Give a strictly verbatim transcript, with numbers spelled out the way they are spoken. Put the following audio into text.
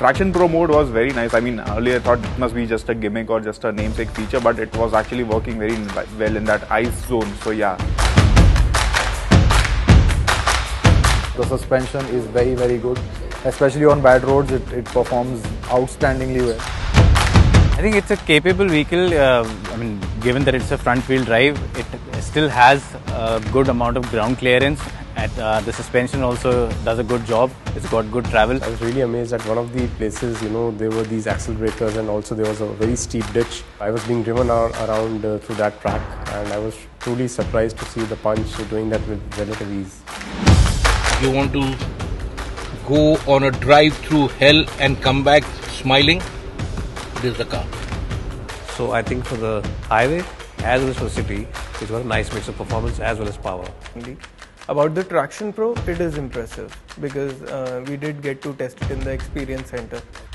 Traction Pro mode was very nice. I mean, earlier I thought it must be just a gimmick or just a namesake feature, but it was actually working very well in that ice zone. So yeah. The suspension is very very good, especially on bad roads. It, it performs outstandingly well. I think it's a capable vehicle. Uh, I mean, given that it's a front-wheel drive, it still has a good amount of ground clearance. At uh, the suspension also does a good job. It's got good travel. I was really amazed at one of the places. You know, there were these accelerators, and also there was a very steep ditch. I was being driven around uh, through that track, and I was truly surprised to see the Punch doing that with relative ease. You want to go on a drive through hell and come back smiling? This is the car. So I think for the highway as well as for the city, it's got a nice mix of performance as well as power. About the Traction Pro, it is impressive because uh, we did get to test it in the experience center.